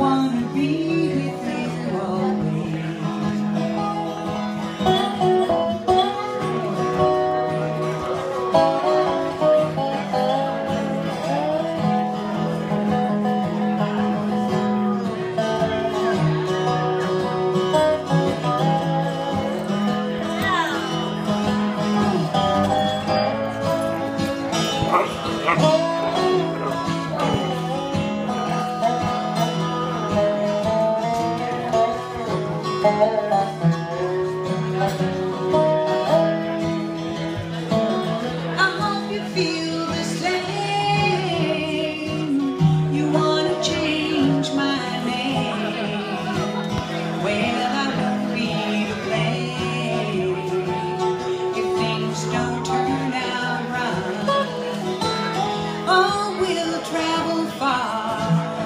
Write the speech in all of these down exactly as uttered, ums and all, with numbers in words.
wanna be with you always. I hope you feel the same. You wanna change my name. Well, I won't be to blame if things don't turn out right. Oh, we'll travel far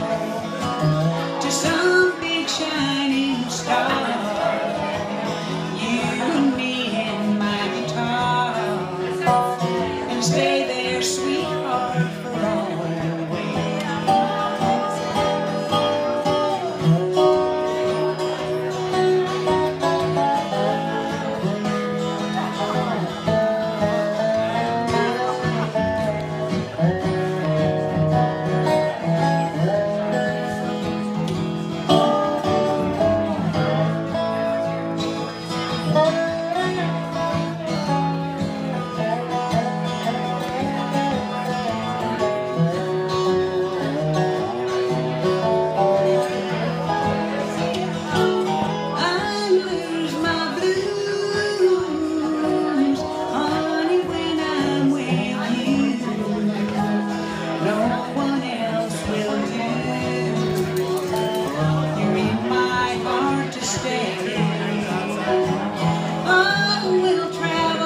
to some big shining star. Stay there, sweetheart, for all the way.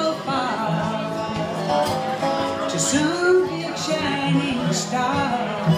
To some big shining star.